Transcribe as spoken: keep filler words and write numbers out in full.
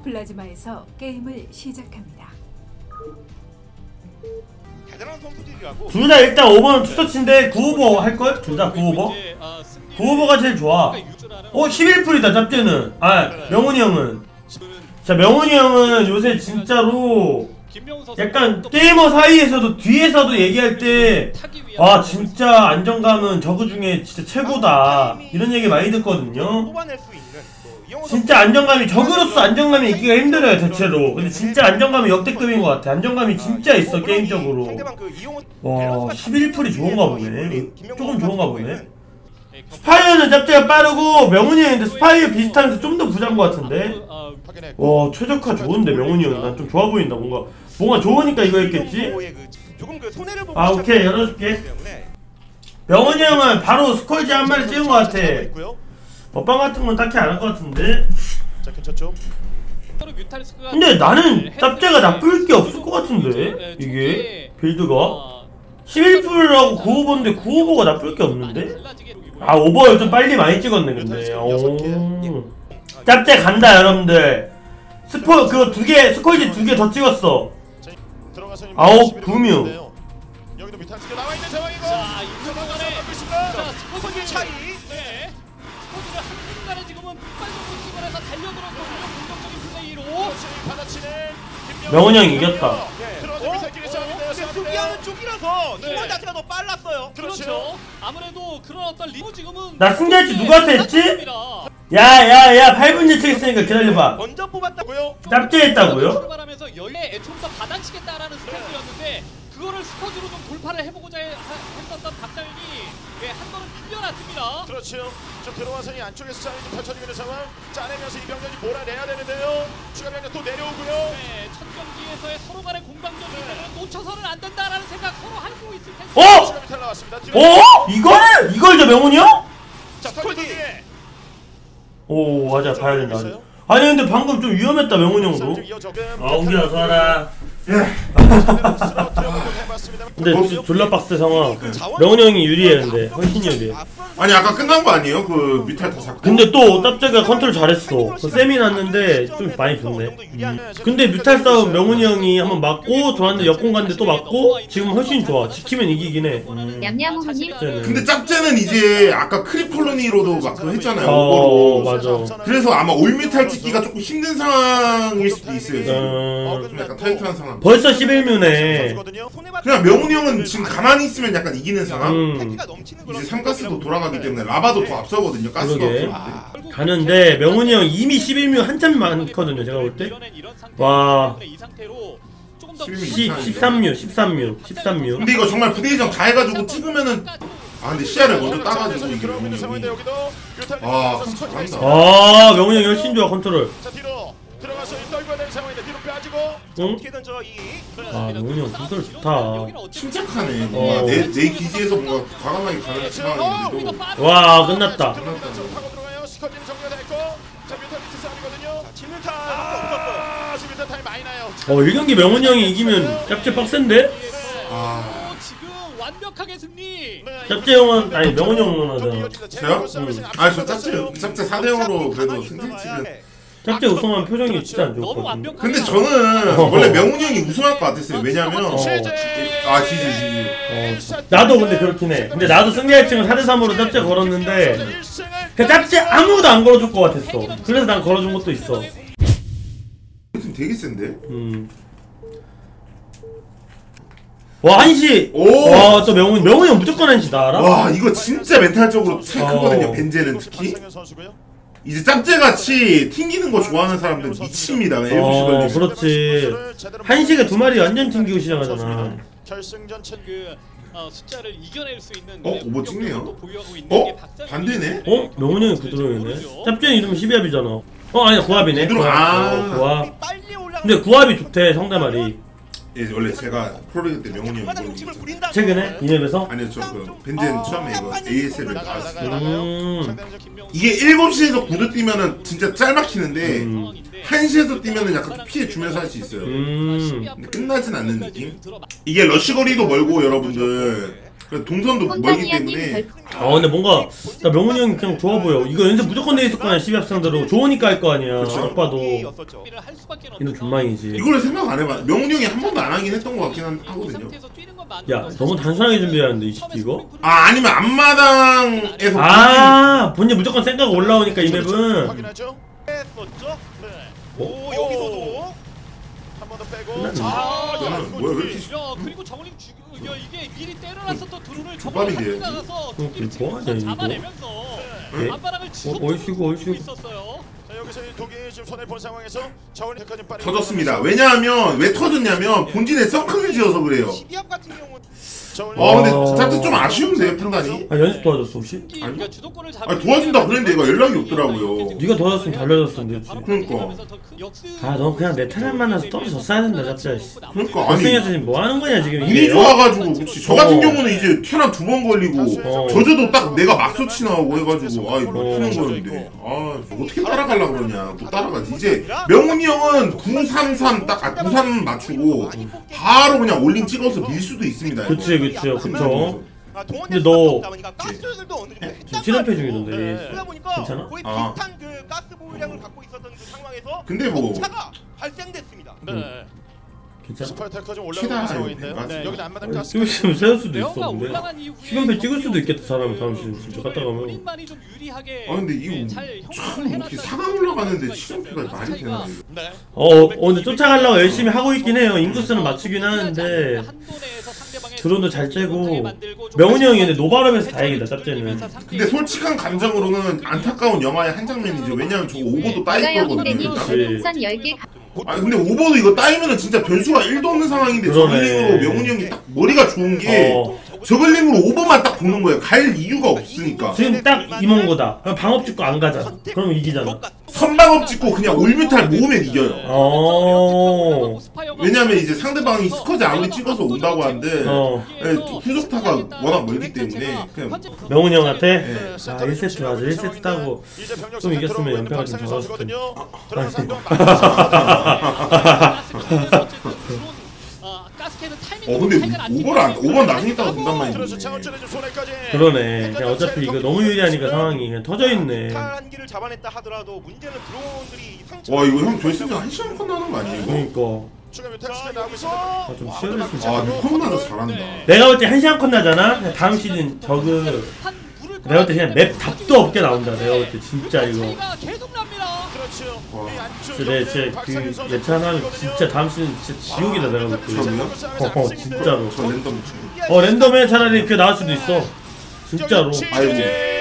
플라즈마에서 게임을 시작합니다. 둘 다 일단 오 번은 투서치인데 구오버 할걸? 둘 다 구오버? 구오버가 제일 좋아. 어 십일 풀이다 짭제는. 아 명훈이 형은 자 명훈이 형은 요새 진짜로 약간 게이머 사이에서도 뒤에서도 얘기할 때 아 진짜 안정감은 저그 중에 진짜 최고다 이런 얘기 많이 듣거든요. 진짜 안정감이 저그로서 안정감이 있기가 힘들어요 대체로. 근데 진짜 안정감이 역대급인 것 같아. 안정감이 진짜 있어 게임적으로. 와 십일 풀이 좋은가 보네. 조금 좋은가 보네. 스파이어는 짭짤가 빠르고 명훈이 형인데 스파이어 비슷하면서 좀 더 부자인 것 같은데. 와 최적화 좋은데 명훈이 형 난 좀 좋아 보인다. 뭔가 뭔가 좋으니까 이거 했겠지? 아 오케이 열어줄게. 명훈이 형은 바로 스컬지 한 마리 찍은 것 같아. 먹방 같은 건 딱히 안 할 것 같은데. 근데 나는 짭짤가 나쁠 게 없을 것 같은데 이게 빌드가 십일 풀하고 구오버인데 구오버가 나쁠 게 없는데? 아 오버 좀 빨리 많이 찍었네 근데. 오 짭짤 간다 여러분들. 스포 그거 두 개 스컬지 두 개 더 찍었어. 아홉 구뮤. 여기도 뮤탈스가 나와 있는 상황이고. 자, 이쪽에 자, 스포츠 차이. 네. 스포츠를 한순간에 지금은 폭발적으로 찍어내서 달려들었거든요. 공격적인 플레이로. 받아치는 명훈이 형이 이겼다. 수비하는 쪽이라서 팀원 자체가 더 빨랐어요. 그렇죠. 아무래도 그런 어떤 리브 지금은 나 승자치 누구한테 했지? 야야야 팔 분 예측했으니까 기다려봐. 먼저 뽑았다고요? 짭짤했다고요? 말하면서 열에 좀 더 받아치겠다라는 스탠스였는데 그거를 스쿼드로 좀 돌파를 해보고자 해, 했었던 박상현이 네, 한 번은 풀려났습니다. 그렇죠. 좀 들어와서 이 안쪽에서 싸움이 좀 펼쳐지고 있는 상황. 짜내면서 이 병력이 몰아내야 되는데요. 추가 병력 또 내려오고요. 네, 첫 경기에서의 서로 간의 공방전이 네. 놓쳐서는 안 된다라는 생각 서로 하고 있을 텐데. 어? 추가 뮤탈 나왔습니다. 어? 이걸? 이걸 저 명훈이 형? 자, 스콜지. 오 맞아 봐야 된다. 아니 근데 방금 좀 위험했다 명훈이 형도. 아 옹기야 서라. 근데 졸라 빡세 상황. 명훈이 형이 유리해 근데 훨씬 유리해. 아니 아까 끝난 거 아니에요? 그 뮤탈 다 잡고? 근데 또 짭짤가 컨트롤 잘했어. 그 쌤이 났는데 좀 많이 좋네. 음. 근데 뮤탈 싸움 명훈이 형이 한번 맞고 돌았는데 역공 갔는데 또 맞고 지금 훨씬 좋아. 지키면 이기긴 해. 음. 냠냠호님. 근데 짭짤은 이제 아까 크리콜로니로도 막 그거 했잖아요. 어 오버로. 맞아. 그래서 아마 올뮤탈 찍기가 조금 힘든 상황일 수도 있어요 지금. 어... 좀 약간 타이트한 상황. 벌써 십일 뮤네. 그냥 명훈이 형은 지금 가만히 있으면 약간 이기는 상황. 음. 이제 삼가스도 돌아가기 때문에 라바도 더 앞서거든요. 가스가 그러게. 없을 때. 가는데 명훈이 형 이미 십일 뮤 한참 많거든요 제가 볼 때. 와 십삼 뮤 십삼 뮤 십삼 뮤. 근데 이거 정말 부대이정 다 해가지고 찍으면은 아 근데 시야를 먼저 따가지고 이게 명훈이 형이 아 잘한다. 아 명훈이 형 훨씬 좋아 컨트롤. 들어가서 떨궈야 되는 상황인데 뒤로 빠지고. 응? 아 명훈이 형 컨트롤 좋다. 침착하네. 뭔가 내, 내 기지에서 뭔가 과감하게 가는 상황인데도. 와 끝났다. 어 일 경기 명훈이 형이 이기면 짭짤 빡센데? 아 지금 완벽하게 승리. 짭짤 형은 아니 명훈이 형은 하잖아. 저요? 응. 아저 짭짤 짭짤 사 대 영으로 그래도 승리치는. 짭짤 우승하면 표정이 진짜 안 좋거든. 근데 저는 원래 명훈이 형이 우승할 것 같았어요. 왜냐면 어, 아 지지 지지. 어, 나도 근데 그렇긴 해. 근데 나도 승리 예측은 사 대 삼으로 짭짤 걸었는데 그 짭짤 아무도 안 걸어줄 것 같았어. 그래서 난 걸어준 것도 있어. 지금 되게 센데? 음. 와 한시. 오. 와 또 명훈 명훈이 형 무조건 한시다 알아? 와 이거 진짜 멘탈적으로 제일 어. 크거든요. 벤제는 특히. 이제 짭짤같이 튕기는 거 좋아하는 사람들 미칩니다. 일곱 시 어 걸리면. 그렇지. 한시가 두 마리 완전 튕기고 시작하잖아. 결승전 그 어, 숫자를 이겨낼 수 있는 어? 오버 찍네요? 보유하고 있는 어? 게 박상현이 반대네? 어? 명훈이 형이 구드론이네. 짭짤 이름 십이 합이잖아. 어 아니야 구합이네. 구드론, 아. 어, 구합. 근데 구합이 좋대 성대말이. 예, 원래 제가 프로리그 때 명훈이 형 이걸로 이겼죠. 최근에? 이 맵에서? 아니요 저 그 벤젠 처음에 이거 에이에스엘을 봤어요. 음. 이게 일곱 시에서 구두 뛰면은 진짜 짤막히는데 음. 한 시에서 뛰면은 약간 피해 주면서 할 수 있어요. 음. 근데 끝나진 않는 느낌? 이게 러쉬거리도 멀고 여러분들 그래, 동선도 멀기 때문에. 아 근데 뭔가 나 명훈이 형이 그냥 좋아 보여. 이거 연습 무조건 돼 있을 거 아니야. 십이 합 상대로 좋으니까 할 거 아니야. 딱 봐도 이는 존망이지. 이거를 생각 안 해봐. 명훈이 형이 한 번도 안 하긴 했던 것 같긴 한, 하거든요. 야 너무 단순하게 준비하는데 이 새끼 이거? 아 아니면 앞마당에서 아 본진 무조건 생각 올라오니까 이 맵은. 확인하죠. 했었죠? 네. 어? 오, 여기서도 한 번 더 빼고. 끝났네. 자, 야, 이거 뭐야, 왜 이렇게 야 그리고 정글링 죽 야, 이게 미리 때려놨었던 드론을 족밥인데. 정글 나가서 어, 두기를 이거 뭐 하냐, 이거? 잡아내면서 네? 앞바람을 어, 얼씨구, 얼씨구. 있었어요. 자, 여기서 이 독이 지금 손해 본 상황에서 자원이 백화점 빠르게 터졌습니다. 왜냐하면 왜 터졌냐면 본진에 서클을 지어서 그래요. 십이 합 같은 경우는 자원이 아 근데 어. 자트 좀 아쉬운데 판단이. 아 연습 도와줬어 혹시? 그러니까 주도권을 아니, 도와준다 그랬는데 얘가 연락이 없더라고요. 네가 도와줬으면 달려줬으면 되지. 그러니까. 아 너 그냥 내 타락 만나서 떨어졌어야 된다 잡자. 그러니까 아니 고생해서 지금 뭐 하는 거냐 지금 운이 이게? 좋아가지고 그렇지. 저 같은 어. 경우는 이제 테란 두 번 걸리고 어. 저저도 딱 내가 막소치 나오고 해가지고 아이 못 어. 푸는 거였는데 아 어떻게 따라가려고 그러냐. 못 따라가지. 이제 명훈이 형은 구삼삼 딱 아, 구삼 맞추고 바로 그냥 올림 찍어서 밀 수도 있습니다. 그치 그치요 그쵸. 아, 동원 근데 너- 보니까 가스들도 어느 정도 했단 칠연패 말이에요. 중이던데. 네. 그러다 보니까 괜찮아? 거의 아. 비슷한 그 가스 보유량을 갖고 있었던 그 상황에서 근데 뭐- 차가 발생됐습니다. 네. 괜찮아? 스파이터가 좀 최다 올라가는 상황인데요. 가스. 네. 여기는 안마당 아니, 가스. 좀 있으면 세울 수도 있어 레어가 근데. 올라간 이후에 시간표 찍을 수도 있겠다 사람이 다음 시즌 진짜 갔다 가면. 본인만이 좀 유리하게 아 근데 이거 잘 참 형성을 어떻게 해놨다는 사강 올라가는데 수가 치정표가 있었어요. 말이 되나 이거. 네. 어, 어 근데 쫓아가려고 열심히 하고 있긴 해요. 인구수는 맞추긴 하는데 한돈에서 상대방의 드론도 잘 째고 못하게 만들고 좀 명훈이 형이 근데 노바람에서 다행이다 짭제는. 근데 솔직한 감정으로는 안타까운 영화의 한 장면이죠. 왜냐면 저 오버도 따일 거거든요. 그치. 선 열 개 아 근데 오버도 이거 따이면은 진짜 변수가 일도 없는 상황인데 그러네. 저글링으로 명훈이 형이 딱 머리가 좋은 게 어. 저글링으로 오버만 딱 보는 거예요. 갈 이유가 없으니까. 지금 딱 이몽고다. 그럼 방업 찍고 안 가자. 그러면 이기잖아. 선방업 찍고 그냥 올뮤탈 모으면 이겨요. 어. 왜냐면 이제 상대방이 스커지 아무리 찍어서 온다고 한들 어. 예, 후속타가 워낙 멀기 때문에 그냥 명훈이 형한테 네. 아 일 세트 맞아. 일 세트 따고 좀 이겼으면 연패가 좀 적었을 텐데. 어 근데 오버를 안 오버 나중에 따고 된단 말이지. 그래서 자원줄에 좀 손해까지. 그러네. 그냥 어차피 이거 너무 유리하니까 상황이 그냥 터져 있네. 한 기를 잡아냈다 하더라도 문제는 드론들이 상처. 와 이거 형 결승전 한 시간 컷 나는 거 아니에요 이거? 그러니까 추가 뮤탈 시대 나오고 있습니다. 아, 좀 치열했으면 아 뉴컴 나도 잘한다. 내가 볼 때 한 시간 컷 나잖아. 그냥 다음 시즌 저그 내가 볼 때 그냥 맵 답도 없게 나온다. 내가 볼 때 진짜 이거. 계속 납니다. 그렇죠. 와. 이 안쪽 진짜 내 진짜 그 예찬하면 진짜 다음 시즌 진짜 지옥이다 내가 볼 때. 저도요? 어 진짜로. 저 랜덤 어 랜덤에 차라리 그 나올 수도 있어. 진짜로. 아이고.